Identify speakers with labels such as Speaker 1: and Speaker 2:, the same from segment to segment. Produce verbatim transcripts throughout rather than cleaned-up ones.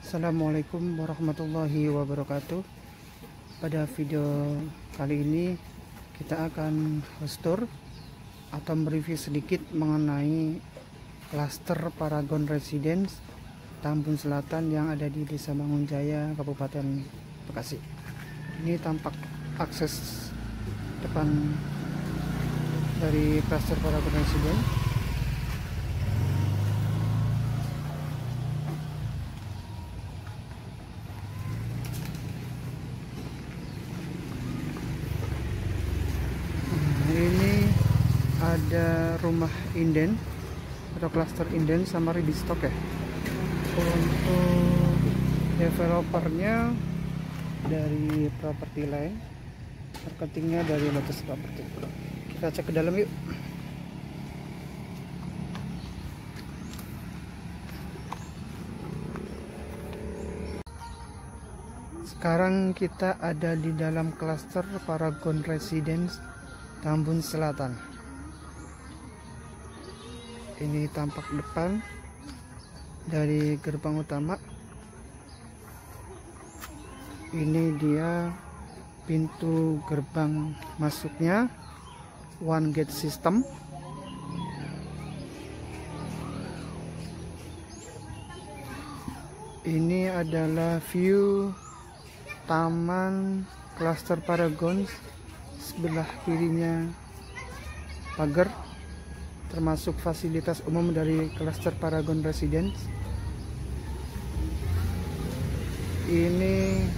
Speaker 1: Assalamualaikum warahmatullahi wabarakatuh. Pada video kali ini kita akan host-tour atau mereview sedikit mengenai klaster Paragon Residence Tambun Selatan yang ada di Desa Mangunjaya, Kabupaten Bekasi. Ini tampak akses depan dari klaster Paragon Residence. Ini ada rumah inden atau klaster inden sama ready stock ya. Untuk developernya dari Property Line, marketingnya dari Lotus Property. Kita cek ke dalam yuk. Sekarang kita ada di dalam klaster Paragon Residence Tambun Selatan. Ini tampak depan dari gerbang utama. Ini dia pintu gerbang masuknya, one gate system. Ini adalah view taman klaster Paragon. Sebelah kirinya pagar, termasuk fasilitas umum dari klaster Paragon Residence. Ini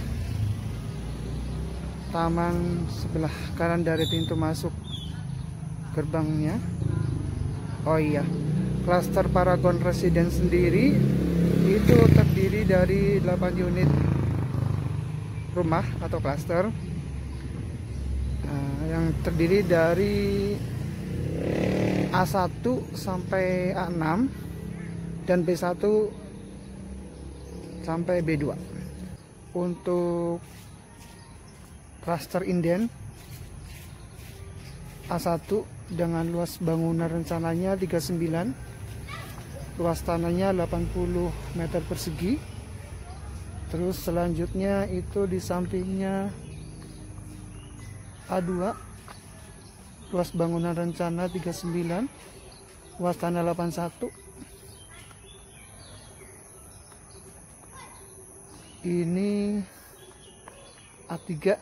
Speaker 1: taman sebelah kanan dari pintu masuk gerbangnya. Oh iya, klaster Paragon Residence sendiri itu terdiri dari delapan unit rumah atau klaster, yang terdiri dari A satu sampai A enam dan B satu sampai B dua. Untuk klaster inden A satu dengan luas bangunan rencananya tiga puluh sembilan, luas tanahnya delapan puluh meter persegi. Terus selanjutnya itu di sampingnya A dua, luas bangunan rencana tiga puluh sembilan, luas tanah delapan puluh satu. Ini A tiga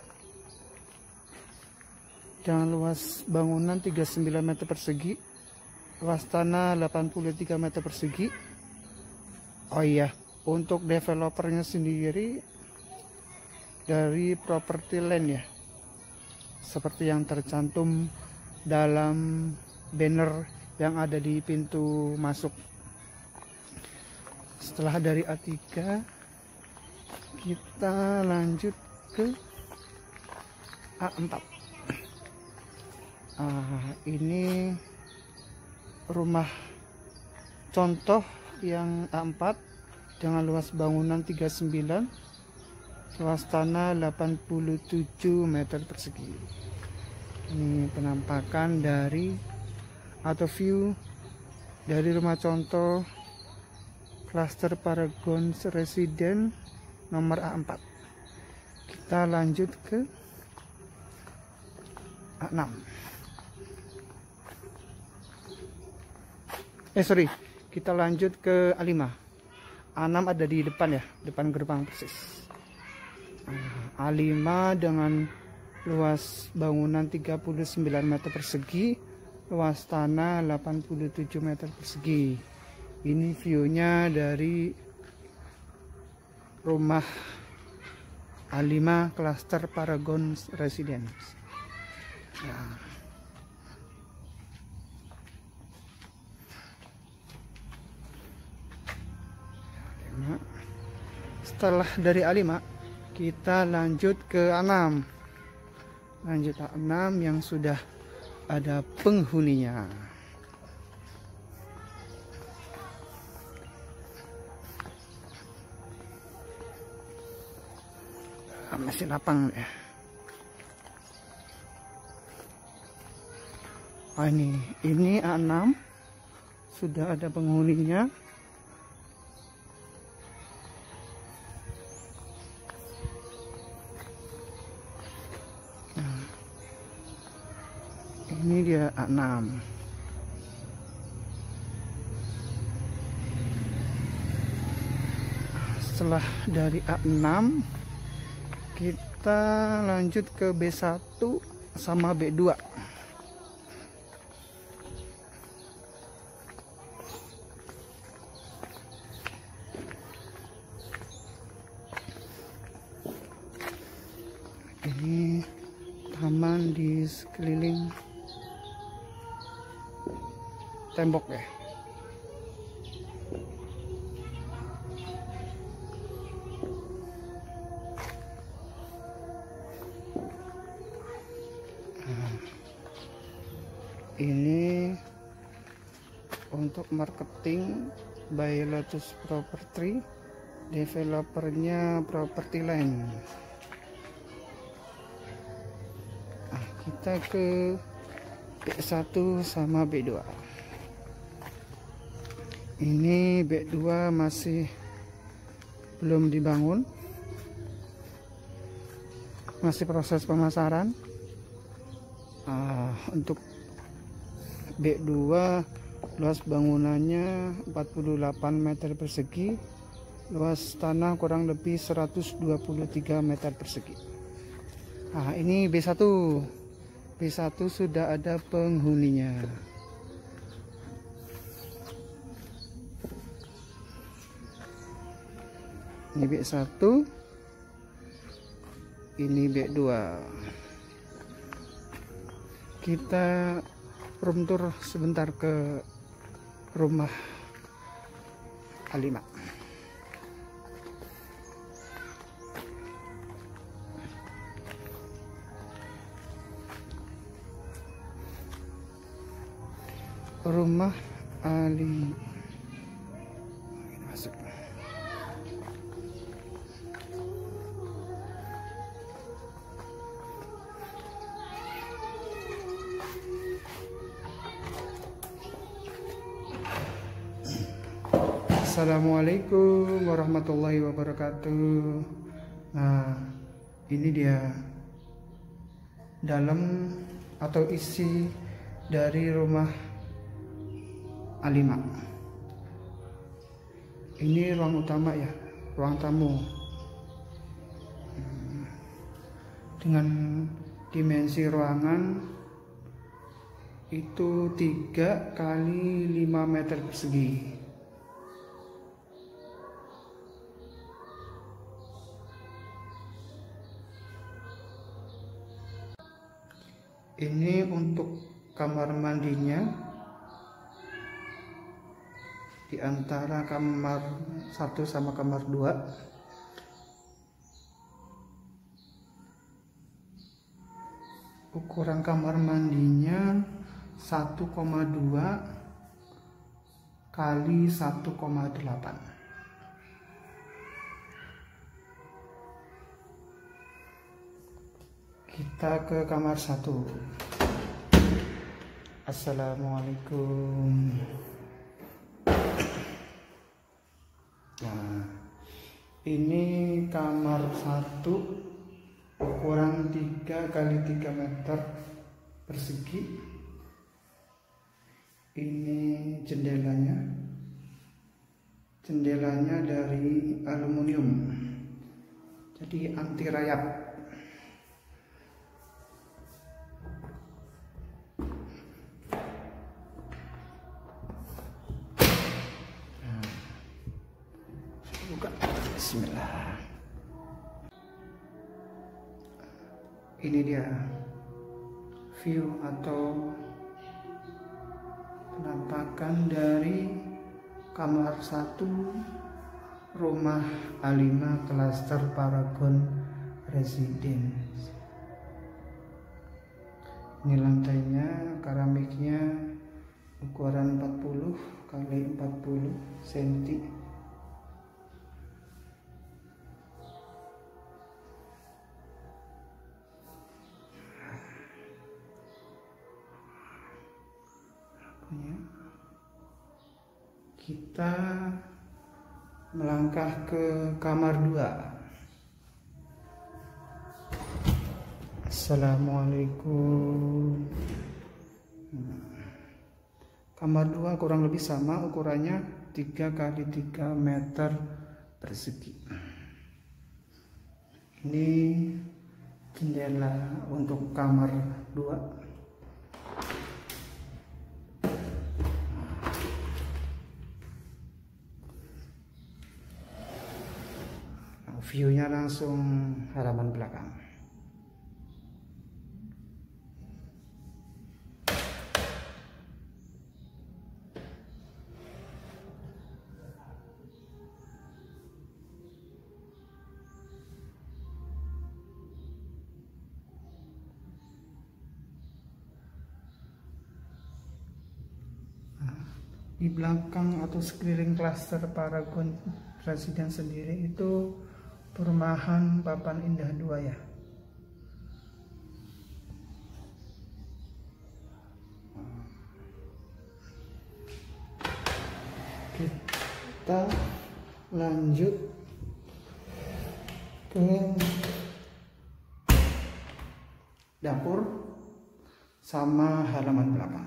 Speaker 1: dengan luas bangunan tiga puluh sembilan meter persegi, luas tanah delapan puluh tiga meter persegi. Oh iya, untuk developernya sendiri dari Property Line ya, seperti yang tercantum dalam banner yang ada di pintu masuk. Setelah dari A tiga, kita lanjut ke A empat. Ah, ini rumah contoh yang A empat dengan luas bangunan tiga puluh sembilan, luas tanah delapan puluh tujuh meter persegi. Ini penampakan dari atau view dari rumah contoh klaster Paragon Residence nomor A empat. Kita lanjut ke A enam. Eh sorry, kita lanjut ke A lima. A enam ada di depan ya, depan gerbang persis. A lima dengan luas bangunan tiga puluh sembilan meter persegi, luas tanah delapan puluh tujuh meter persegi. Ini view-nya dari rumah A lima klaster Paragon Residence. Nah, setelah dari A lima kita lanjut ke A enam. Lanjut A enam yang sudah ada penghuninya. Masih lapang ya. Ah, ini ini A enam sudah ada penghuninya. Ini dia A enam. Setelah dari A enam kita lanjut ke B satu sama B dua. Ini taman di sekeliling tembok ya. Nah, ini untuk marketing by Lotus Property, developernya Property Line. Nah, kita ke B satu sama B dua. Ini B dua masih belum dibangun, masih proses pemasaran. Uh, untuk B dua luas bangunannya empat puluh delapan meter persegi, luas tanah kurang lebih seratus dua puluh tiga meter persegi. Nah, ini B satu. B satu sudah ada penghuninya. Ini B satu, ini B dua. Kita room tour sebentar ke rumah A lima. Rumah A lima. Masuk. Assalamualaikum warahmatullahi wabarakatuh. Nah, ini dia dalam atau isi dari rumah A lima. Ini ruang utama ya, ruang tamu. Dengan dimensi ruangan itu tiga kali lima meter persegi. Ini untuk kamar mandinya, di antara kamar satu sama kamar dua. Ukuran kamar mandinya satu koma dua kali satu koma delapan. Kita ke kamar satu. Assalamualaikum. Nah, ini kamar satu, ukuran tiga kali tiga meter persegi. Ini jendelanya. Jendelanya dari aluminium, jadi anti rayap. Bismillah. Ini dia view atau penampakan dari kamar satu rumah A lima klaster Paragon Residence. Ini lantainya, keramiknya ukuran empat puluh kali empat puluh sentimeter. Kita melangkah ke kamar dua. Assalamualaikum. Kamar dua kurang lebih sama ukurannya, tiga kali tiga meter persegi. Ini jendela untuk kamar dua. View-nya langsung halaman belakang. Di belakang atau sekeliling klaster Paragon Residen sendiri itu perumahan Papan Indah dua ya. Kita lanjut ke dapur sama halaman belakang.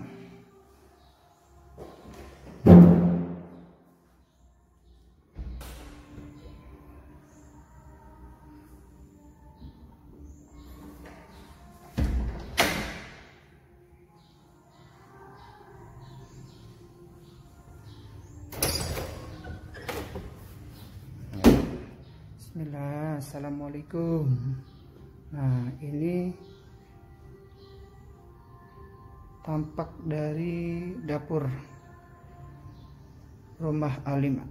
Speaker 1: Bismillah, assalamualaikum. Nah, ini tampak dari dapur rumah A lima.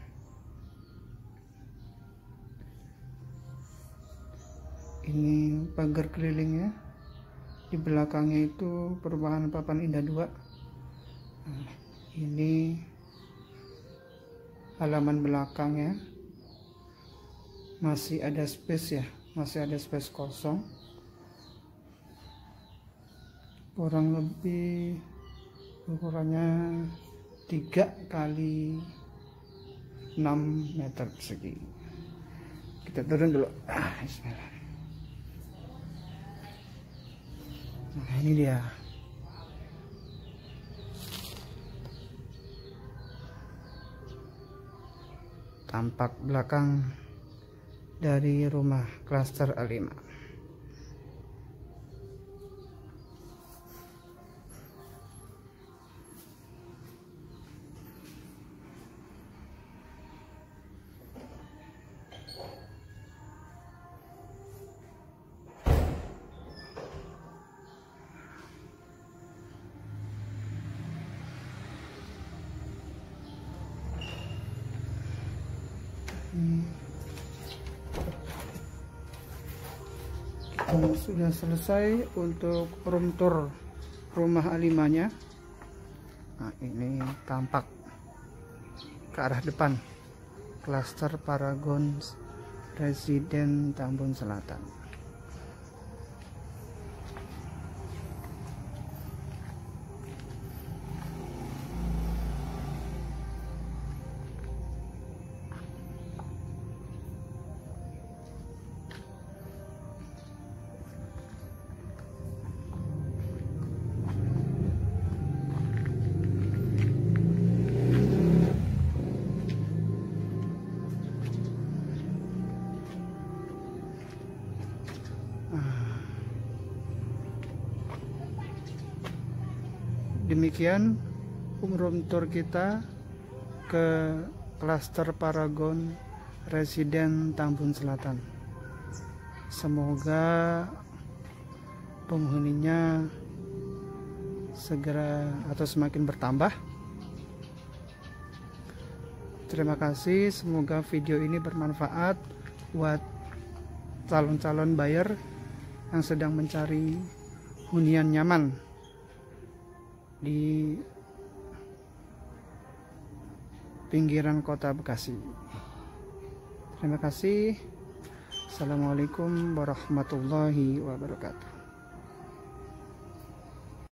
Speaker 1: Ini pagar kelilingnya, di belakangnya itu perumahan Papan Indah dua. Nah, ini halaman belakangnya. Masih ada space ya, masih ada space kosong, kurang lebih ukurannya tiga kali enam meter persegi. Kita turun dulu. Ah, bismillah. Nah, ini dia. Tampak belakang dari rumah klaster A lima. Hmm. Oh, sudah selesai untuk room tour rumah A lima nya. Nah, ini tampak ke arah depan klaster Paragon Residen Tambun Selatan. Demikian room tour kita ke klaster Paragon Residen Tambun Selatan. Semoga penghuninya segera atau semakin bertambah. Terima kasih, semoga video ini bermanfaat buat calon-calon buyer yang sedang mencari hunian nyaman di pinggiran kota Bekasi. Terima kasih. Assalamualaikum warahmatullahi wabarakatuh.